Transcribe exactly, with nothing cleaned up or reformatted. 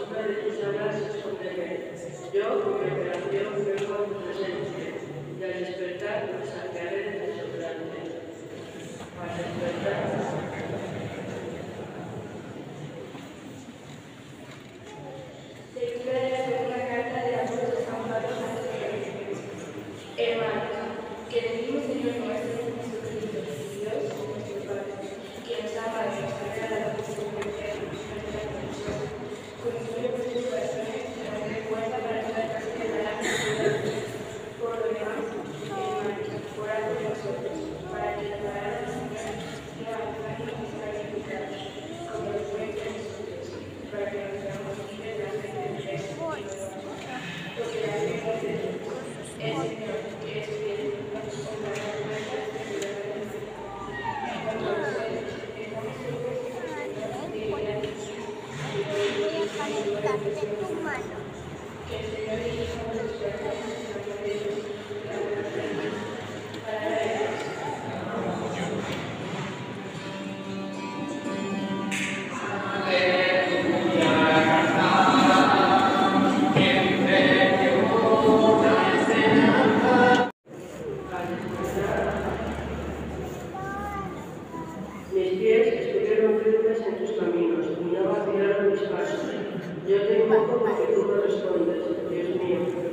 sombra de tus alas esconderé. Yo, con mi operación, vengo a tu presencia, y al despertar me saciaré de tu semblante. Al despertar. Lectura de la segunda carta del apóstol San Pablo a los Corintios. Hermanos, que el mismo Señor nuestro Jesucristo, Dios nuestro Padre, que nos ama y nos ha regalado su confianza y nuestra condición, construye vuestros corazones y nos dé fuerza para toda clase de palabras y verdades. Por lo demás, hermanos, orad por nosotros, para que la palabra del Señor no avanzar y no sea edificada, como lo fue entre nosotros, para que nos veamos libres de la fe del preso y no de la paz. Porque la fe no es de Dios. El Señor, que es fiel, nos honrará las puertas de su redención. En cuanto a ustedes, estamos seguros que el Señor dirigirá sus y por ello que el Señor dirija vuestros corazones de Dios y la buena fe. Palabra de Dios. Mis pies estuvieron firmes en tus caminos, y no vacilaron mis pasos. Yo te invoco porque tú me respondes, Dios mío.